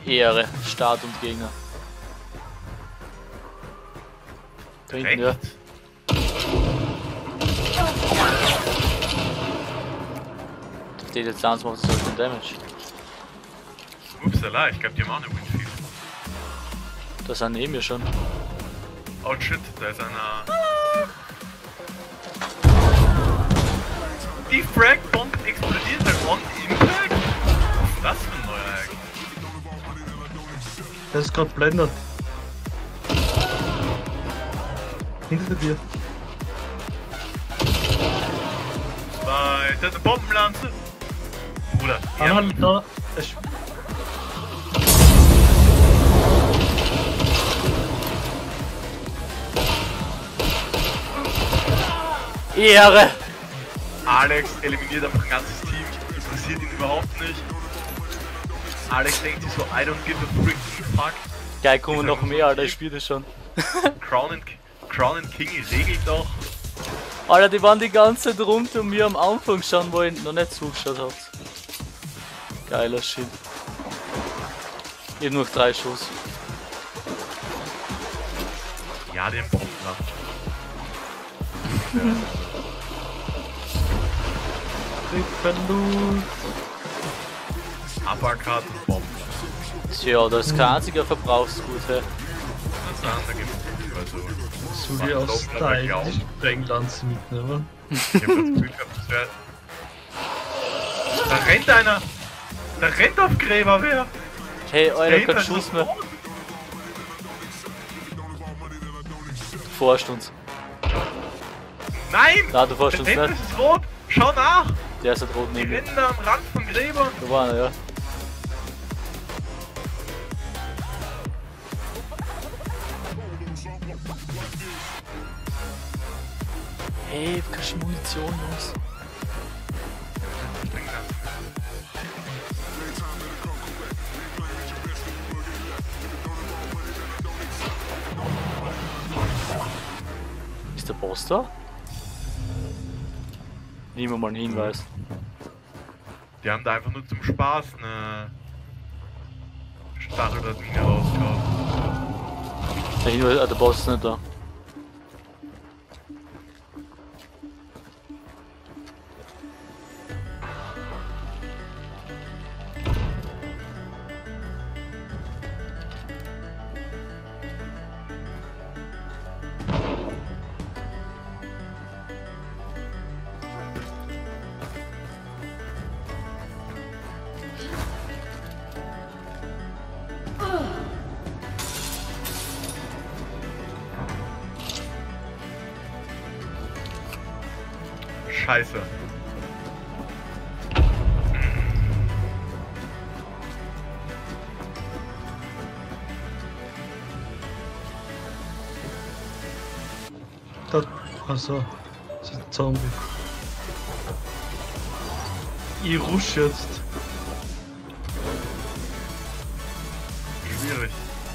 Ehre, Start und Gegner. Da hinten, ja. Das steht jetzt an, macht so viel Damage. Upsala, ich glaube, die haben auch eine Windfield. Das sind wir schon. Oh shit, da ist einer. Die Frag-Bomb explodiert halt on Impact? Was ist das für ein neuer Hack? Der ist gerade blendet. Hinter dir. Bei der hat eine Bombenlanze. Bruder, Ah, da. Ehre! Alex eliminiert einfach ein ganzes Team, interessiert ihn überhaupt nicht. Alex denkt sich so, I don't give a freaking fuck. Geil, kommen noch mehr, Alter, ich spiele das schon. Crown and King regelt doch. Alter, die waren die ganze Zeit rund um mir am Anfang schon, wo ich noch nicht zugeschaut habt. Geiler Shit. Ich hab nur noch 3 Schuss. Ja, den Bombenland. Uppercut und Bombenland. Tja, das ist kein einziger Verbrauchsgut, hä? Das andere gibt es also. So wie aus Style die Sprenglanze mitnehmen. Ich hab das Gefühl gehabt, das wäre. Da rennt einer! Da rennt auf Gräber wer! Hey, Alter, kein Schuss mehr. Du forscht uns. Nein! Na, du forschst Der uns Tempel nicht. ist rot! Schau nach! Der ist halt rot Die neben mir. rennen da am Rand von Gräbern! Da war einer, ja. Hey, keine Munition, Jungs. Ist der Boss da? Nehmen wir mal einen Hinweis. Die haben da einfach nur zum Spaß eine Stacheldrahtmine rausgehauen. Der Hinweis, der Boss ist nicht da. Scheiße. Da. Achso. Das ist ein Zombie. Ich rush jetzt. Schwierig.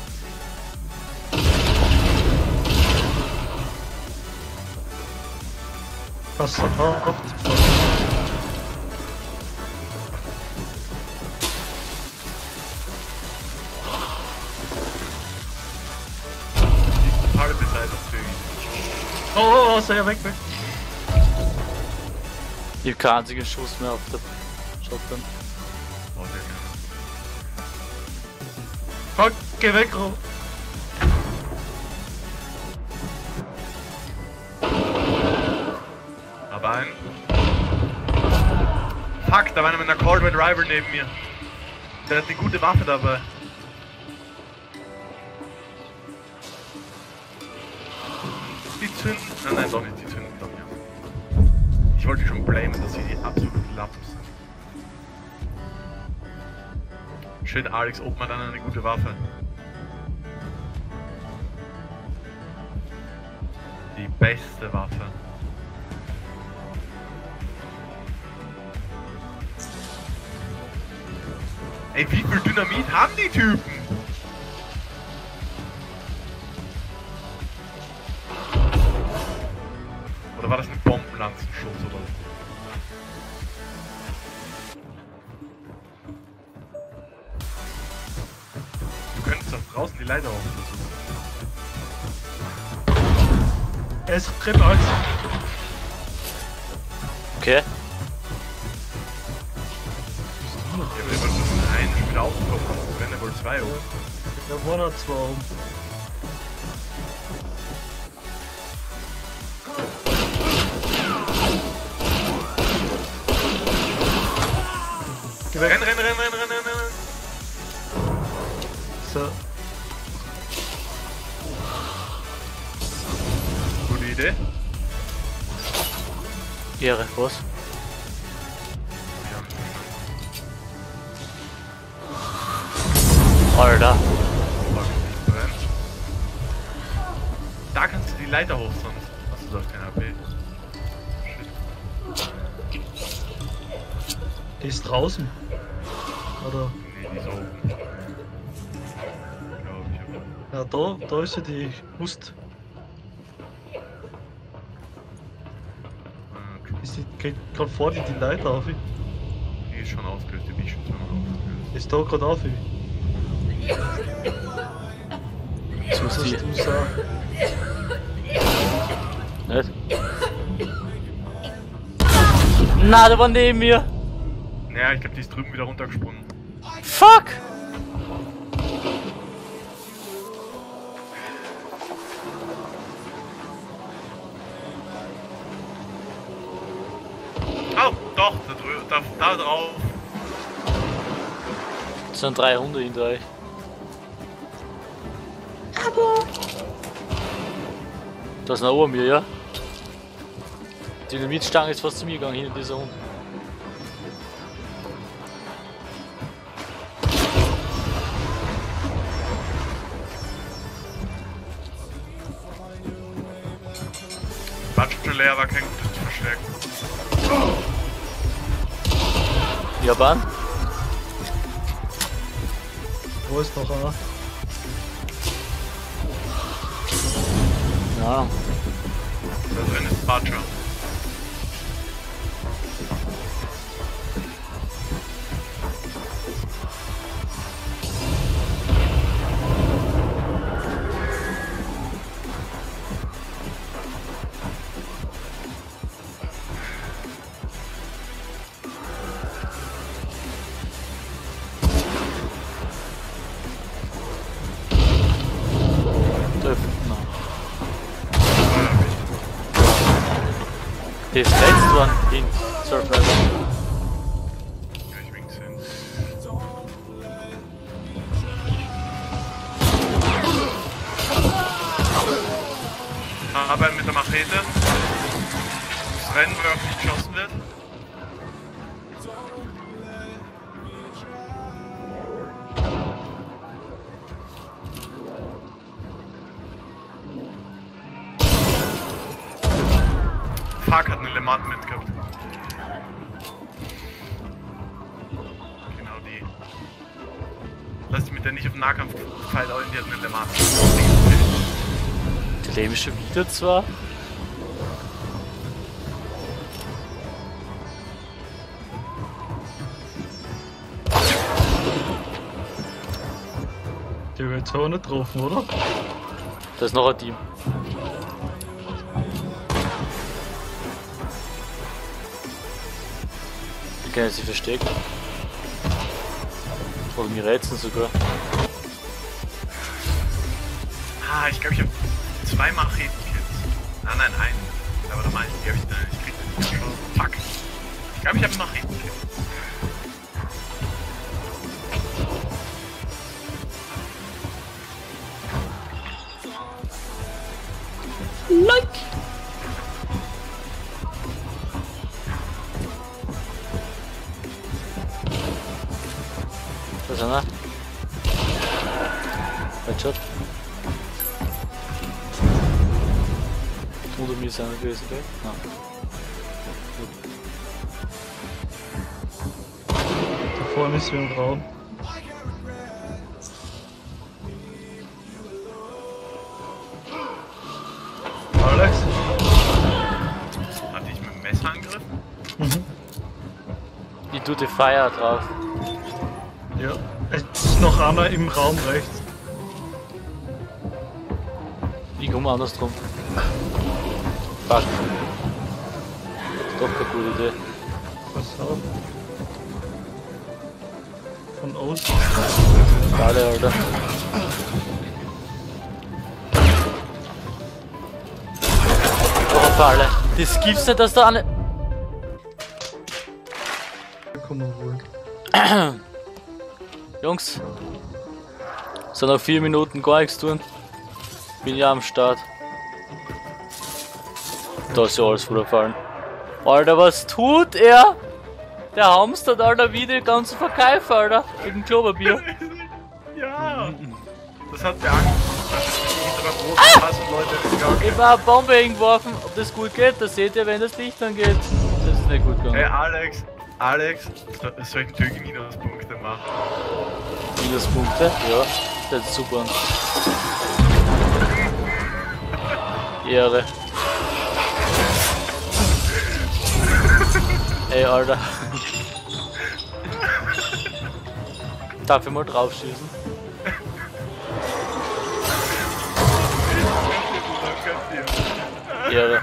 Pass auf. Tage beseitigt für ihn. Oh, sei ja weg. Ich hab keinen einzigen Schuss mehr auf der Shotgun. Oh, sehr Fuck, geh weg, Ro. gerne. Aber ein. Fuck, da war einer mit einer Cold Red Rival neben mir. Der hat eine gute Waffe dabei. Die zünden. Nein, doch nicht, die zünden doch nicht. Ich wollte schon blamen, dass sie die absoluten Lappen sind. Shit, Alex, ob man dann eine gute Waffe. Die beste Waffe. Ey, wie viel Dynamit haben die Typen? Oder war das ein Bombenlanzenschuss oder so? doch draußen die Leiter hoch. Er ist Treppe 1. Okay. Ja, aber der wollte nur einen Spieler aufkommen. Wenn er wohl zwei hoch. Da waren noch 2 oben. Geh weg. Renn. So. Gute Idee. Ehre, was? Alter. Da kannst du die Leiter hoch, sonst hast du doch kein AP. Die ist draußen. Oder? Nee, die ist oben. Glaub ich. Ja, da ist sie, die Hust. Geht gerade vor dir die Leiter auf. Die ist schon ausgelöst, die bin ich schon zweimal aufgelöst. Ist da gerade auf. Jetzt muss Was die. hast du sagen? Nicht? Na, der war neben mir. Naja, ich glaube, die ist drüben wieder runtergesprungen. Fuck! Oh, doch, da drauf. Es sind 3 Hunde hinter euch. Da ist noch oben mir, ja? Die Dynamitstange ist fast zu mir gegangen, hinter dieser Hund. Batsch schon leer, war kein gutes Verstärken. Japan? Wo ist noch einer? Ja. Da drin ist Batscher. Das letzte one in Survivor. Ja, ich wink's hin. Aber mit der Machete. Das Rennen, wo auch nicht geschossen wird. Fuck, hat eine Lemat mitgehabt. Genau die. Lass dich mit der nicht auf den Nahkampf fight hauen, die hat eine Lemat. Die leben schon wieder zwar. Die wird jetzt auch nicht getroffen, oder? Da ist noch ein Team. Die können sich verstecken. Oder mir rätseln sogar. Ah, ich glaube, ich habe 2 Macheten-Kills. Nein, einen. Aber da meine ich, die habe ich dann nicht gekriegt. Fuck. Ich glaube, ich habe einen Macheten-Kill. Like! Da ist einer. Headshot. Unter mir ist einer gewesen, gell? Nein. Da vorne ist wir im Raum. Alex? Hatte ich mit dem Messer angegriffen? Mhm. Ich tue die Fire drauf. Ja. Es ist noch einer im Raum rechts. Ich komme andersrum. Fuck. Doch keine gute Idee. Pass auf. Von außen. Schade, Alter. Oh, Falle. Das gibt's nicht, dass da eine. Da kann man wohl. Jungs. So noch 4 Minuten gar nichts tun. Bin ja am Start. Da ist ja alles runtergefallen. Alter, was tut er? Der Hamster, Alter, wie die ganzen Verkäufer, Alter. Mit dem Klopapier. Ja! Das hat der Angst. Das sind Leute gegangen. Ich habe eine Bombe hingeworfen. Ob das gut geht, das seht ihr, wenn das Licht angeht. Das ist nicht gut gegangen. Hey Alex, soll ich natürlich Minuspunkte machen? Minuspunkte? Ja, das ist super. Ehre. Ey, Alter. Darf ich mal drauf schießen? Ehre.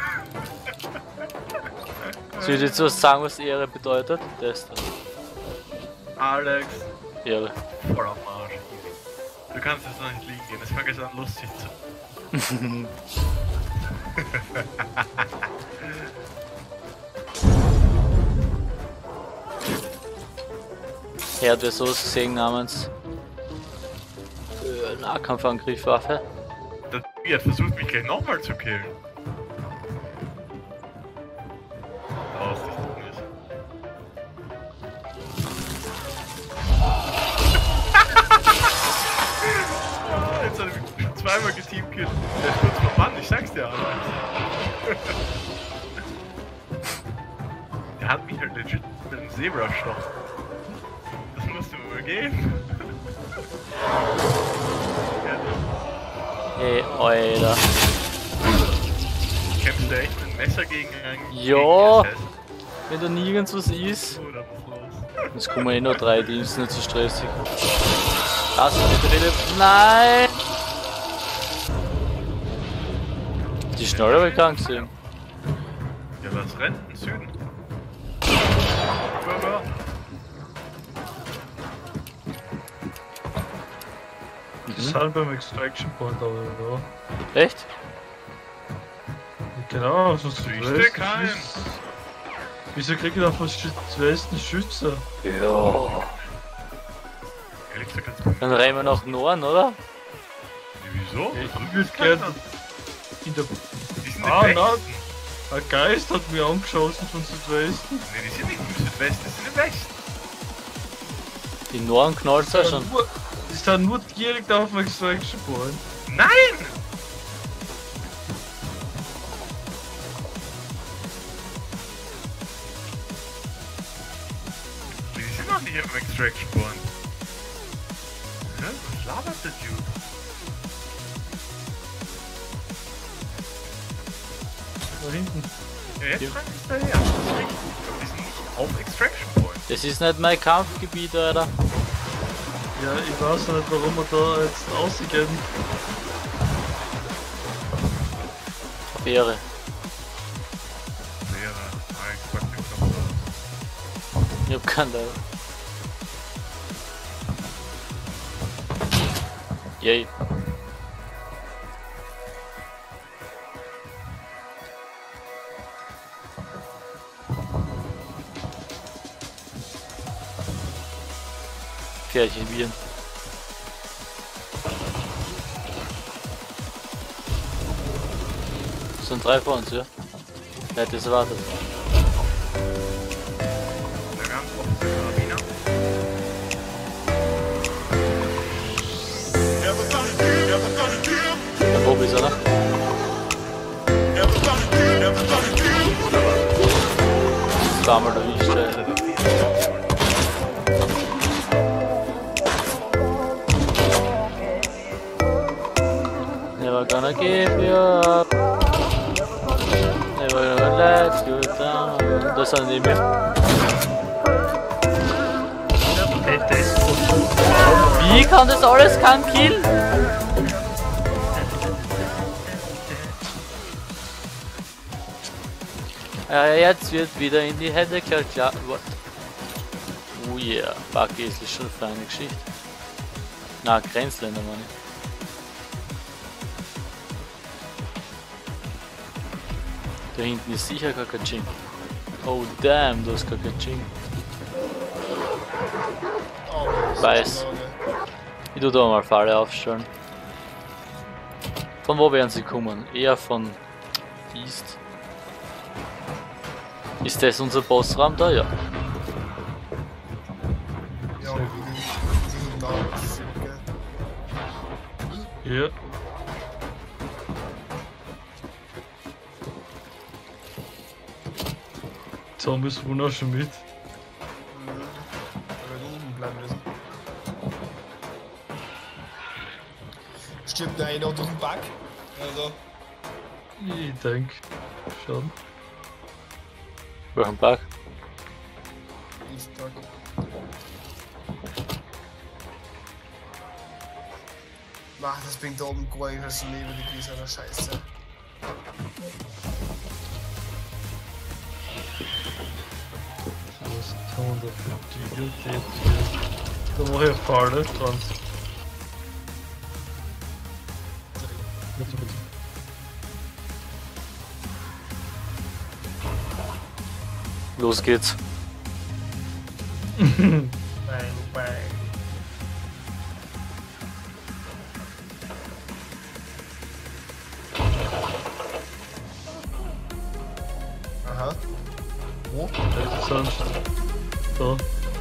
Soll ich jetzt was sagen, was Ehre bedeutet? Das da. Alex, Ehre. voll auf den Arsch. Du kannst jetzt noch nicht liegen gehen, es fängt jetzt an lustig zu. Er hat ja sowas gesehen namens Nahkampfangriffwaffe. Der Typ hat versucht mich gleich nochmal zu killen. Aus, das tut nicht. Jetzt hat er mich schon zweimal geteamkillt. Der ist kurz vor Mann, ich sag's dir, Alter. Der hat mich halt legit mit einem Zebra-Stoch. Das musst du mir mal geben. Hey, Alter. Kämpfst du echt mit einem Messer gegen einen Ja. gegen SS? Wenn da nirgends was ist. Oh, da muss los. Jetzt kommen eh noch 3 Teams, nicht so stressig. Das ist nicht drin. Nein! Die schnell aber krank gesehen. Ja, was rennt? Im Süden. Ja. Die sind beim Extraction Point, aber ja. Echt? Genau, so Richte keinen. Wieso krieg ich da fast Westen Schütze? Ja. Ehrlich gesagt, kannst du. Dann rennen wir nach Norden, oder? Wieso? Ich würde gerne in der. Die sind Ah, im nein! Westen. Ein Geist hat mich angeschossen von Südwesten. Nee, die sind nicht im Südwesten, die sind im Westen. Die Norden knallt ja schon. Die sind nur direkt auf dem Extraction Point. Nein! Die sind noch nicht im Extraction Point. Hä? Was labert der Dude? Da hinten. Ja, jetzt frag ich daher. Die sind nicht auf Extraction Point. Das ist nicht mein Kampfgebiet, Alter. Ja, ich weiß nicht, warum wir da jetzt rausgehen. Auf Ehre. Wäre. Ich pack den Knopf aus. Ich hab keinen Level. Yay. Pferdchen Bieren. Das sind 3 vor uns, ja? Wer hätte es erwartet? Der ganz offen Karabiner. Der Bob ist, oder? Zweimal erwischt, Alter. Never gonna give you up. Never gonna let you down. Das sind die mir. Wie kann das alles kein Kill? Ja, jetzt wird wieder in die Hände klar. Oh yeah, Backe-Esel ist schon eine feine Geschichte. Na, Grenzländer, meine ich. Da hinten ist sicher Kakaching. Oh damn, da ist Kakaching. Oh, Weiß. Ich tu da mal Falle aufstellen. Von wo werden sie kommen? Eher von East. Ist das unser Bossraum da? Ja. Ja, wie damals. Ja. Zombies wohnen auch schon mit. Oben bleiben müssen. Stirbt der einer durch den Bug? Also, Ich denke schon. Welchen Bug? ich sag. Mach, das bringt da oben gar nicht als Leben, die Gläser, der Scheiße. Was kann man da für Bibliothek hier? Da mache ich eine Falle dran. Los geht's. Bang, bang. Aha. Wo? Das ist sonst. Da.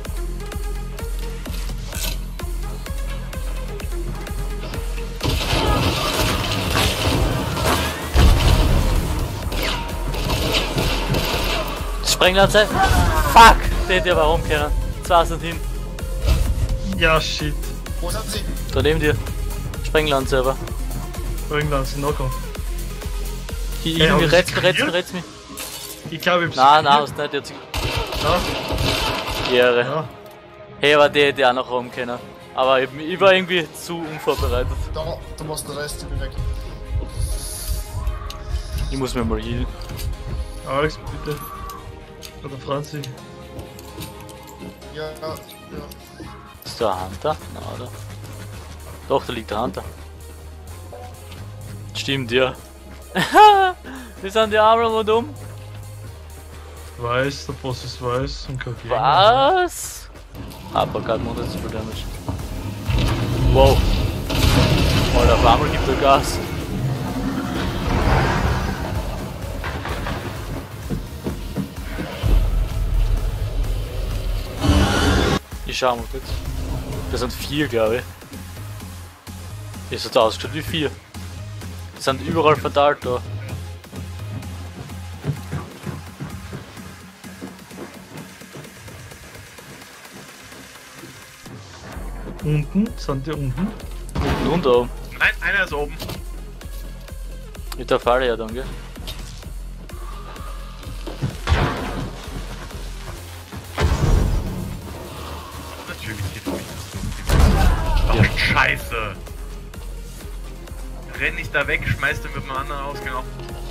Sprenglanze! Fuck! Der hätte aber rumkehren. Zwei sind hin. Ja, shit. Wo sind sie? Da neben dir. Sprenglanze aber. Irgendwann sind noch. Irgendwie Ey, haben retz mich. Ich glaube, ich Nein, hast nicht. Jetzt. Ja, Ehre. ja. Hey, aber der hätte auch noch rumkehren. Aber ich war irgendwie zu unvorbereitet. Da, du machst den Rest, ich bin weg. Ich muss mir mal healen. Alex, bitte. Oder Franzi. Ja. Ist da ein Hunter? Na, oder? Doch, da liegt der Hunter. Stimmt, ja. Wir sind die Arme rundum. Weiß, der Boss ist weiß und kein Gegner. Was? Aber gerade noch nicht so viel Damage. Wow. Alter, auf einmal gibt er Gas. Ich schau mal kurz. Das sind 4, glaube ich. Es hat ausgeschaut wie 4. Die sind überall verteilt da. Unten? Sind die unten? Und da oben. Nein, einer ist oben. Mit der Falle ja dann, gell? Natürlich geht durch. Ja. Scheiße. Renn nicht da weg, schmeiß den mit dem anderen aus, genau.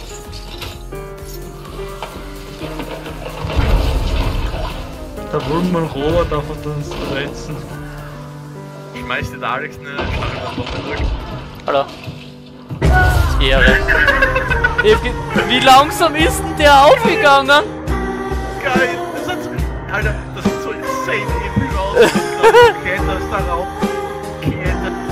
Da wollen wir Robert einfach dann reizen. Schmeiß dir da Alex eine Stachelbombe zurück. Hallo. Ehre. Wie langsam ist denn der aufgegangen? Geil, das hat so, Alter, das sieht so insane episch aus. Kletterst darauf. Kletterst